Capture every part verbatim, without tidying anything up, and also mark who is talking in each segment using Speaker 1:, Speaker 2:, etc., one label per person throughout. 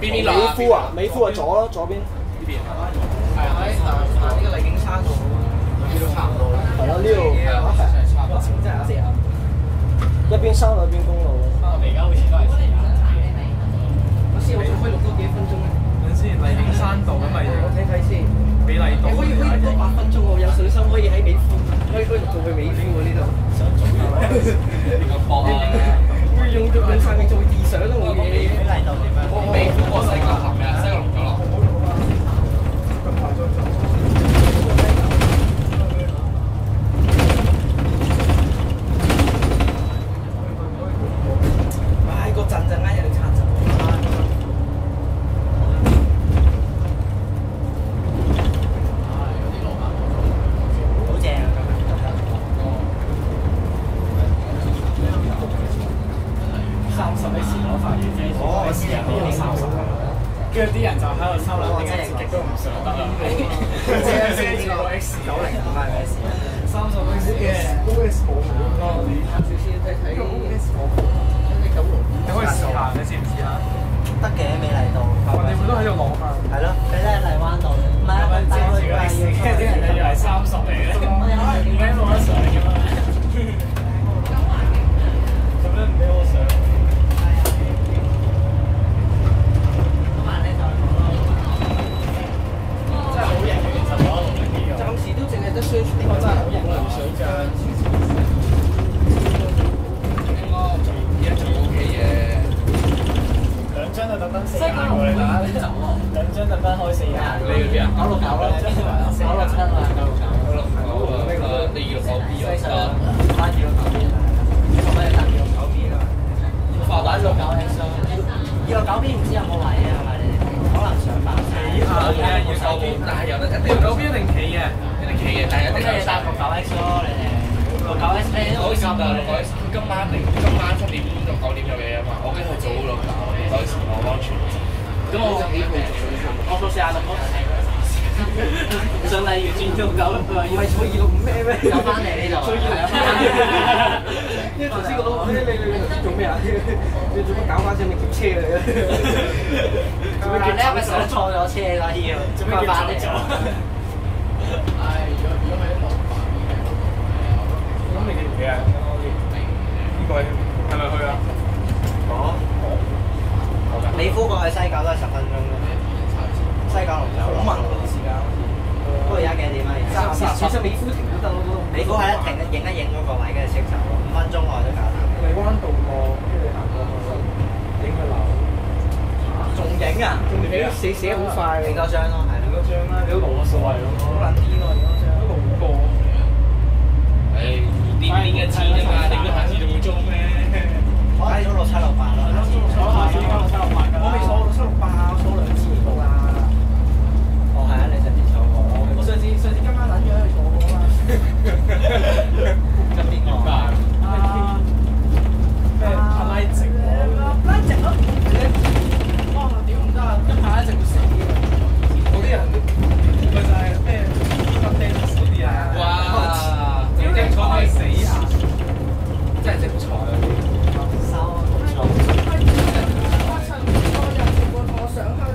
Speaker 1: 邊邊落？
Speaker 2: 美孚啊，美孚係左咯，左邊。
Speaker 1: 呢邊係嘛？
Speaker 3: 係喺誒呢個麗景山度，呢度差唔多啦。
Speaker 2: 係咯，呢度
Speaker 3: 係差唔多，真係有時候。
Speaker 2: 一邊山路一邊公路。
Speaker 3: 我哋而家好似都係時間。我先，我仲可以錄多幾分鐘咧。
Speaker 1: 等先，麗景山道咁咪
Speaker 3: 我睇睇先。
Speaker 1: 美麗島。
Speaker 3: 你可以可以錄多八分鐘，我有信心可以喺美孚，可以可以錄到去美孚喎呢度。想做嘅話，呢個博啊！會用用晒嚟做異想都冇嘢。美麗島點樣？美孚過西九龍嘅，西九龍九龍。唉，個陣陣間又要撐陣。好正啊！三十一時攞塊嘢啫，我試下俾你三十。跟住啲人就喺度收啦，點解極都唔上得啊？即係呢個 X 九零唔係咩事啊？三十 X 嘅 ，X 冇咯，你啱少少睇睇 X 冇，啲九龍。你可以試下，你試唔試下？得嘅，美麗島。我哋會都喺度攞嘛。係咯，你咧荔灣道，唔係啊，大概係四。跟住啲人就以為三十嚟嘅，唔俾我上㗎嘛。做咩唔俾我上？暫時都淨係得宣傳，呢個真係好型啊！水漲，應該做一做 OK 嘅，兩張就特登四廿過嚟啦，兩張特登開四廿。你嗰邊啊？九六九啦，九六七啊，九六九。九六九啊，你二六九 B 啊？翻二六九 B 啦，可唔可以搭二六九 B 啊？發蛋六九 X 啊？二六九 B 唔知有冇位啊？係咪你哋？可能上百。企下嘅二六九 B，但係有得一定九 B 一定企嘅。企嘅，但係一定係搭六九 X 咯，你哋六九 X 咧都好夾㗎，六九 X 佢今晚嚟，今晚七點到九點有嘢啊嘛，我驚佢早六九，六九 X 我安全。咁我幾倍做？我到四廿六，上例如轉到九，佢話要係坐二六五咩咩？有翻嚟呢度。坐二六五。因為頭先我你你你頭先做咩啊？你做乜搞翻隻咪劫車嚟嘅？做咩劫車？咪上錯咗車啦要？做咩劫車？係，如果如果係啲老闆嘅，咁你幾條幾啊？呢個係咪去啊？講講。美孚過去西九都係十分鐘咯。西九龍走。好慢嗰啲時間好似。不過而家幾點啊？三十。其實美孚停都得咯。美孚係一停影一影嗰個位，跟住識走，五分鐘內都搞掂。荔灣道過，跟住行過去影個樓。仲影啊？仲影？寫寫好快。影多張咯，係啦。影多張啦，你都冇乜所謂咯。好撚癲喎，影多張。都路過。誒，癲癲嘅錢啫嘛，你都下次仲會租咩？我係租六七六八咯。係咯，租六下次六七六八㗎。我未坐六七六八，我坐兩次到啦。哦，係啊，你上次坐過。我上次上次今晚撚咗去坐過啊嘛。跟邊個？啊咩？阿拉直喎。拉直咯。哇！屌唔得啊！一排一直會死嘅。嗰啲人咪就係咩？乜 dance 嗰啲啊？哇！屌你坐係死啊！真係精彩啊！收啊！冇錯。我上個日全部同我上去。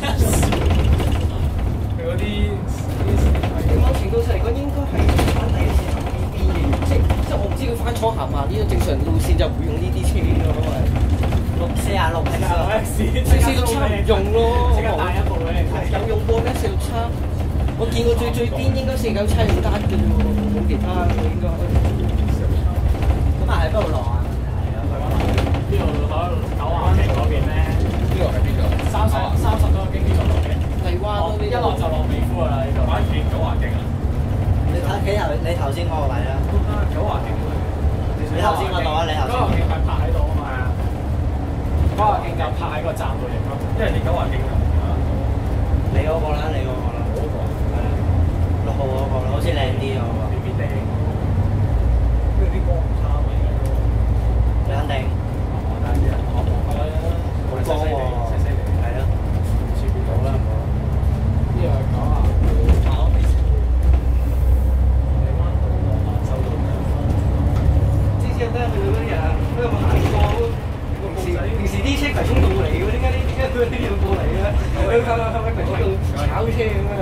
Speaker 3: 佢嗰啲某程度上嚟講應該係翻第一次行呢邊嘅，即即我唔知佢翻廠行嘛？呢種正常路線就唔會用呢啲車咯，因為六四廿六 X 四四六七唔用咯，即刻帶一部俾你睇。有用過咩四六七？我見過最最癲應該四九七用單嘅啫喎，冇其他嘅應該。咁啊喺邊度落啊？呢度喺九華徑嗰邊咧。呢個喺邊度？三十三十多個經呢度落嘅。荔灣嗰邊一落就落美孚㗎啦，呢度。九華徑九華徑啊！你睇企頭，你頭先嗰個位啦。九華徑。你頭先嗰度啊！你頭先。九華徑係拍喺度啊嘛。九華徑就拍喺個站度影咯，因為你九華徑就你嗰個啦，你嗰個啦。嗰個。係啊。六號嗰個啦，好似靚啲喎。邊邊靚？因為啲光唔差嘛，應該都。你肯定？我睇啲啊。我我覺得好光喎。細細哋。係咯。處理到啦，唔好。呢個係九啊。九未試過。荔灣道落收到咩？之前咧，佢嗰啲人，佢有冇行過？平時平時啲車葵涌道嚟嘅，點解呢啲呢度過嚟嘅，佢喺喺喺嗰度炒車咁樣。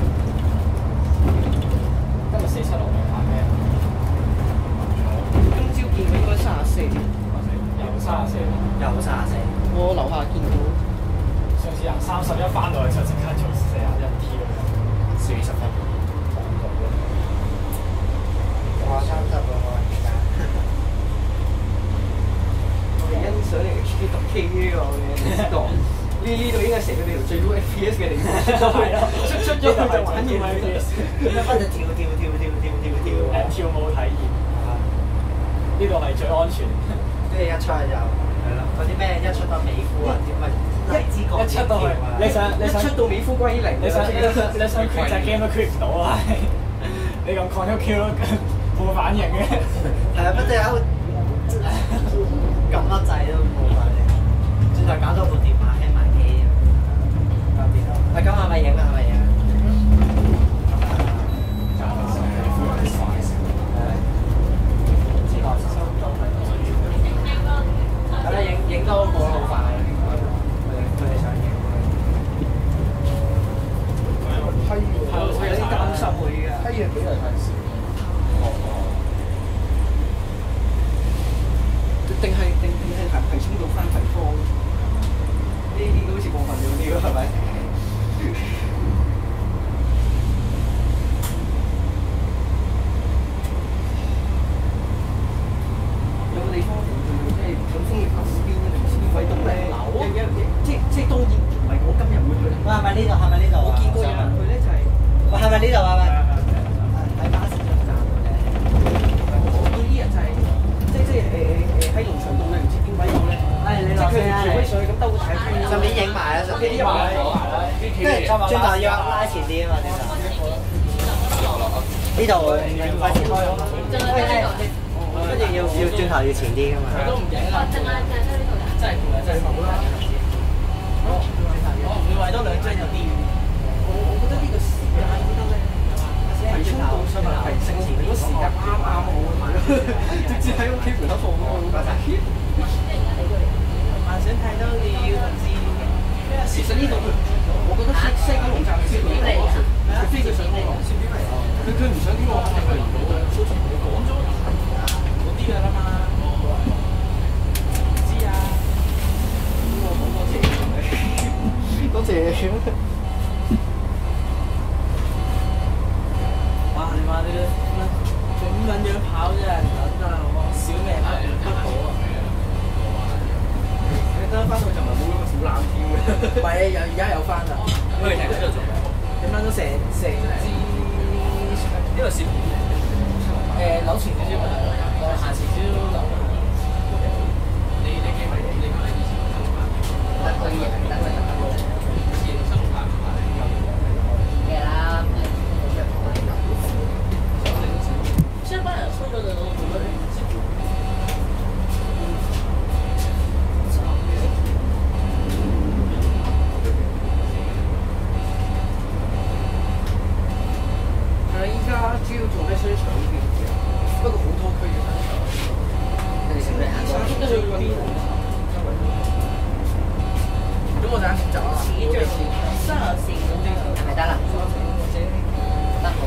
Speaker 3: 今日四七六拍咩？今朝見佢應該三十四，
Speaker 1: 有三十四，
Speaker 3: 有三十四。我樓下見到
Speaker 1: 上次行三十一翻到去就即刻做四十一 T 咁樣，四十分。
Speaker 3: 哇！三十喎我而家。我哋欣賞你 H D 讀 K 呢個嘅知道。呢呢度應該成佢哋條最高 F P S 嘅地方，出出咗去就玩完啦。一分就跳跳跳跳跳跳跳。
Speaker 1: 誒跳舞體驗，呢度係最安全。
Speaker 3: 跟住一出去就係咯，嗰啲咩一出到美孚啊，唔係荔枝角
Speaker 1: 一出到去，你想你想
Speaker 3: 一出到美孚歸零，
Speaker 1: 你想你想你想 quit 隻 game 都 quit 唔到啊！你咁抗咗 Q 都冇反應嘅。
Speaker 3: 係啊，不過有撳乜掣都冇反應，轉頭搞到部電話 hang 埋機。搞掂啦！啊，咁係咪影啊？係咪影啊？係啦，影影都過得好快，佢哋想影。
Speaker 2: 批嘅，
Speaker 3: 我有啲擔心佢嘅。
Speaker 2: 批嘅比例太少。
Speaker 3: 定係定定係係係衝到翻葵芳？呢啲都好似過分咗啲喎，係咪？有個地方即係咁風葉後邊定唔知邊位度咧？即即當然唔係我今日會去。喂，係咪呢度？係咪呢度？我見過有人去咧，就係喂，係咪呢度啊？喂，喺巴士站站嘅。我見啲人就係即即誒誒喺農場道咧，唔知邊位度咧。係你落車啊！做乜水咁兜個大圈？順便影埋啦，順便影埋。跟住轉頭要拉前啲啊嘛，轉頭。呢度快啲開咯。跟住要要轉頭要前啲噶嘛。都唔影啦。淨係淨係得呢度。真係攰啊！真係冇啦。我唔會為多兩張有啲遠。我我覺得呢個時間覺得咧，係衝到上嚟係食前嗰時間啱啱好啊！直接喺屋企門口放咯，好快。幻想太多了，唔知。其實呢度我覺得西西九龍站係飛嚟㗎，佢飛佢上嗰個，佢佢唔想經過肯定去唔到嘅。都同佢講咗嗰啲㗎啦嘛。唔知啊。咁我講多謝多謝。哇！你話你咁撚樣跑真係唔撚得啦，小命不保啊！你得翻去就唔係冇咁苦冷跳嘅。唔係啊，有而家有翻啦。佢哋喺度做咩？你掹咗成成支呢個線誒扭前少少，我行前少少扭。你你幾米？你幾米以前？得佢贏，得佢得佢。嘅啦。下班了，说着的我们记住。係依家主要做咩商場呢邊？不過好多區嘅商場。你食咩啊？最邊？咁我就啱先走啊。最前三十四個鐘係咪得啦？得好。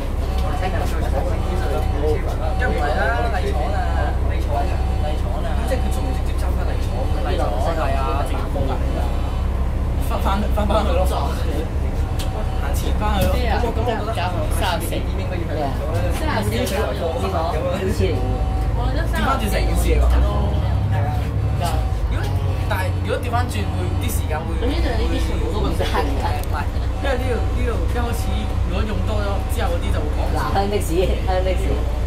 Speaker 3: 一唔係啦，麗廠啊，麗廠啊，麗廠啊，咁即係佢仲直接揸翻麗廠，麗廠係啊，直接過嚟㗎，翻翻翻翻去咯，行前翻去咯。咁我咁我覺得三十四點應該要去麗廠咧，三十四水來貨咁啊，調翻轉成件事嚟講咯。係啊，如果但係如果調翻轉會啲時間會，總之就係呢啲全部都唔使係唔係？因為呢度呢度一開始如果用多咗之後嗰啲就會講。嗱，香的士，香的士。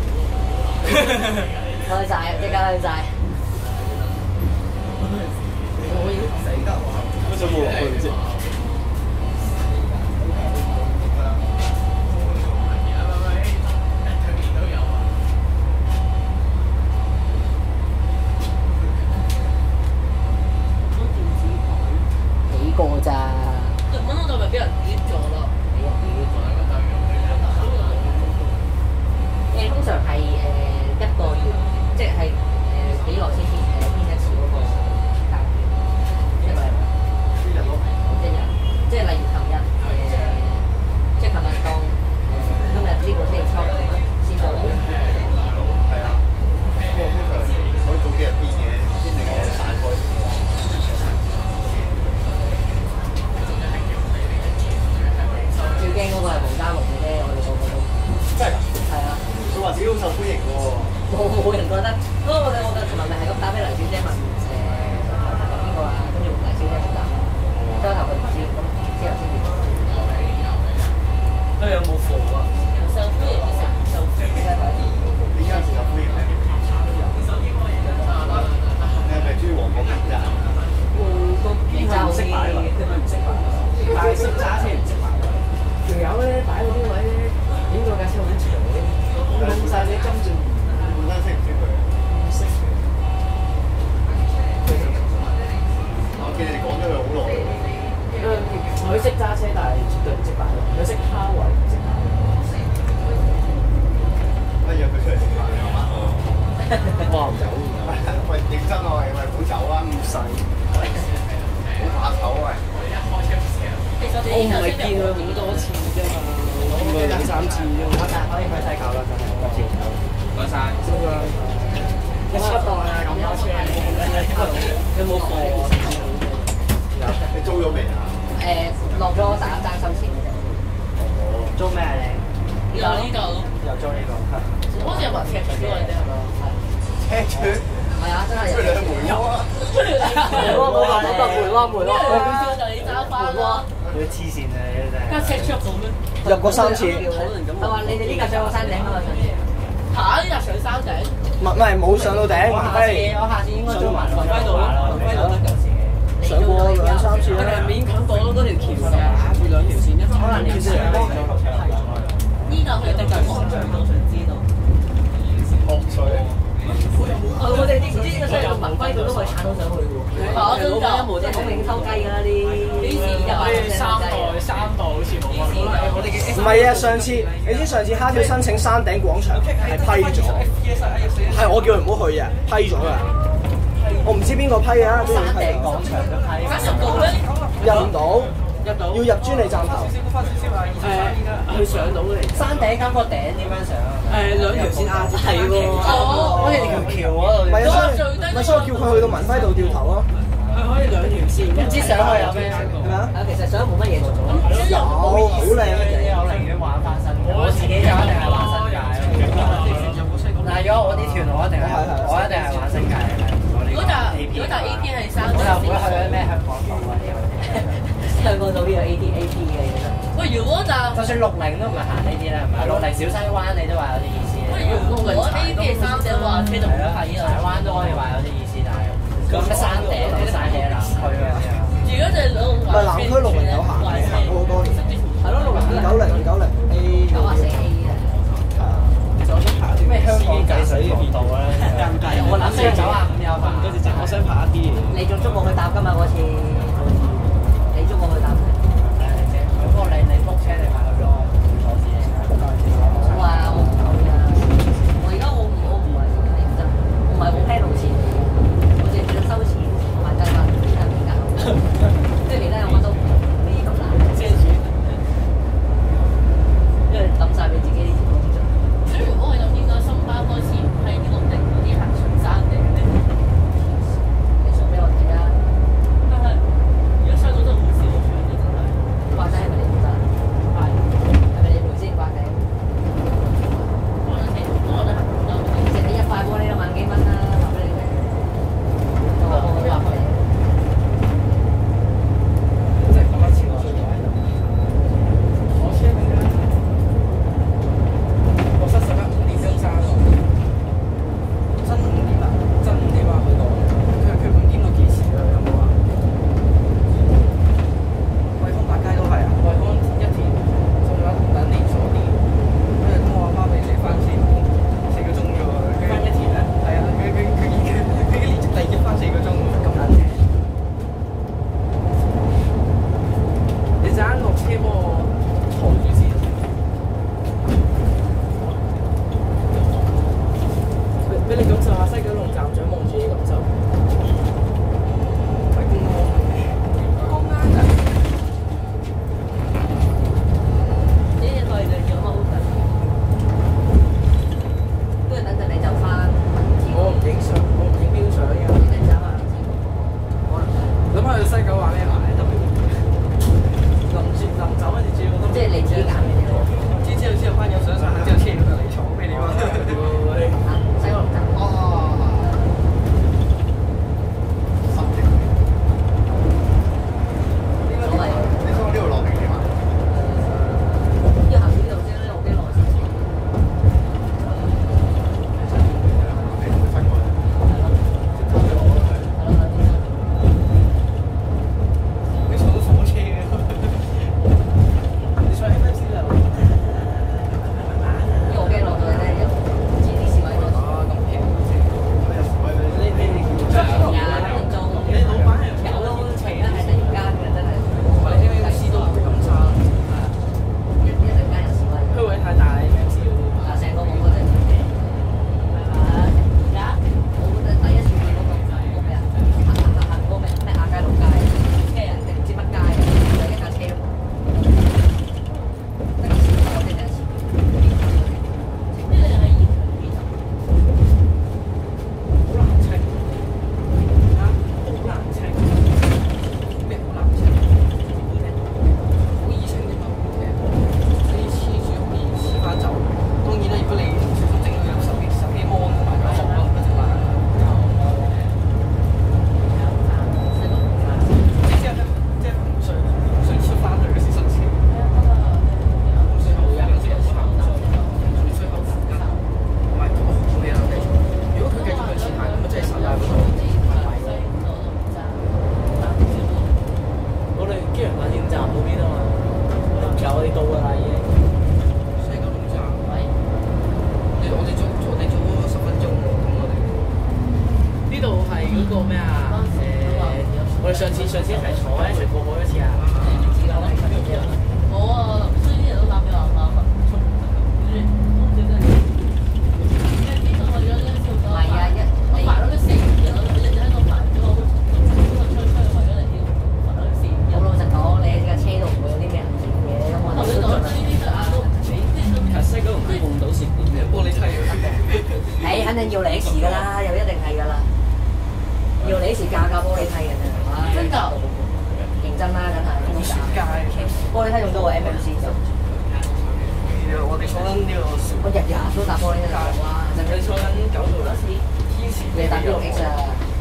Speaker 3: 開晒，即刻開晒。我已經死得喎。乜就冇落去唔知。幾個咋？日文我就咪俾人跌咗咯。誒，通常係誒一個月，即係誒幾
Speaker 2: 細。
Speaker 4: 好怕醜啊！
Speaker 3: 我唔係見佢好多次啫嘛，我見佢兩三次啫嘛。但係可以去睇狗啦，真係多謝。
Speaker 4: 唔該晒。
Speaker 3: 一出檔啊咁多次，有冇貨啊？
Speaker 4: 你租咗未啊？
Speaker 5: 誒落咗打爭收錢嘅啫。
Speaker 3: 租咩啊你？
Speaker 6: 呢度呢度，
Speaker 3: 又租呢個。
Speaker 6: 好似有埋赤柱嗰啲係嘛？
Speaker 4: 車主，
Speaker 5: 係啊，真係有。
Speaker 4: 出嚟梅窩啊！
Speaker 3: 梅窩冇話冇得梅窩梅窩。
Speaker 6: 就你揸翻咯，
Speaker 3: 你黐線啊！你真係。
Speaker 6: 加赤柱做咩？
Speaker 2: 入過三次。
Speaker 5: 佢話你哋呢架上過山頂啊嘛，上次。
Speaker 6: 嚇！呢日上山頂，
Speaker 2: 唔係唔係冇上到頂，
Speaker 3: 我下次我下次應該租埋文輝道咯，文輝道得舊時。
Speaker 2: 上過兩三次
Speaker 3: 定係
Speaker 2: 啦。
Speaker 3: 勉強過咗嗰條橋㗎，住兩條線一可能你知兩條線。
Speaker 6: 呢度佢哋就係望住到想知道。
Speaker 4: 惡趣。
Speaker 5: 我哋啲啲嘅上到文輝道都可以撐到上去嘅喎。
Speaker 6: 嚇！真㗎，
Speaker 5: 即係好明偷雞㗎啦啲。
Speaker 6: 幾時入啊？
Speaker 1: 三代三代好似冇乜。
Speaker 3: 我哋嘅
Speaker 2: 唔係啊，上次你知上次蝦條申請山頂廣場係批咗，係我叫佢唔好去啊，批咗㗎。我唔知邊個批啊，邊個批啊？
Speaker 3: 廣場都批。
Speaker 6: 加十度咧，
Speaker 2: 入唔到，
Speaker 3: 入到
Speaker 2: 要入專利站頭。
Speaker 3: 誒，佢上到嚟。山頂咁個頂點樣上啊？誒，兩條線壓住。係喎。好似條橋嗰度。
Speaker 2: 唔係啊，所以咪所以我叫佢去到文輝道掉頭咯。
Speaker 3: 佢可以兩條線。唔知上去有咩？
Speaker 2: 係咪啊？
Speaker 5: 啊，其實上冇乜嘢做咗。
Speaker 2: 有，好靚啊！
Speaker 3: 我寧願玩翻新界，我自己就一定係玩新界。嗱，如果我啲團，我一定係我一定係玩新界嘅。
Speaker 6: 如果就如果就 A P 係三
Speaker 3: 我就唔會去咩香港島嗰啲。
Speaker 5: 香港島邊有 A T A P 嘅其實。
Speaker 6: 喂，如果就
Speaker 3: 就算六零都唔係行呢啲啦，係咪？六零小西灣你都話有啲意思。
Speaker 6: 喂，如果 A P 係三嘅話，車就唔好睇
Speaker 3: 柴
Speaker 6: 啦。
Speaker 3: 灣都可以話有啲意思，但係咁咩山頂啲山頂南區嗰啲啊。
Speaker 6: 如果就兩
Speaker 2: 唔係南區六零有行嘅，行咗好多年。
Speaker 5: 係咯，六零
Speaker 2: 九零九零 A
Speaker 5: 九啊四 A 啊。
Speaker 3: 咩香港計水嘅變道咧？我諗住九啊五有行，跟住我想爬一啲嘢。
Speaker 5: 你仲捉我去搭㗎嘛嗰次？你捉我去搭。
Speaker 3: 不過你你 book 車你咪去咯，阻止你。
Speaker 5: 我話我唔去啊！我而家我我唔係認真，我唔係好 plan 路線，我淨係想收錢同埋計劃邊間邊間。即係其他嘢我都唔呢咁難，因為抌曬俾自己啲錢工作。
Speaker 6: 所以如果我就應該新巴開始唔係呢個定嗰啲行上山頂咧，
Speaker 3: 嗰個咩啊？誒，我哋上次上次一齊坐一齊過海嗰次啊！
Speaker 6: 我啊，所以啲人都打俾我媽媽，跟住我覺得，因為呢度我有啲笑咗，
Speaker 5: 係啊一
Speaker 6: 我排咗個四日，我一直喺度排咗，好吹吹為咗嚟要排咗四日。
Speaker 5: 好老實講，你喺架車度唔會有啲咩人見嘅，咁我
Speaker 6: 我同你講，呢啲就啊都唔俾，即係都
Speaker 3: 其實西九龍碰到蝕本嘅玻璃梯嘅。
Speaker 5: 誒，肯定要你時㗎啦，又一定係㗎啦，要你時架架玻璃梯嘅啫，
Speaker 6: 真㗎。
Speaker 5: 認真啦，梗係。玻璃梯用到個 M M C 就，
Speaker 3: 我哋坐緊呢個，
Speaker 5: 我日日都搭玻璃梯啦，哇！
Speaker 3: 你坐緊九度啦，天時
Speaker 5: 你搭邊個 X 啊？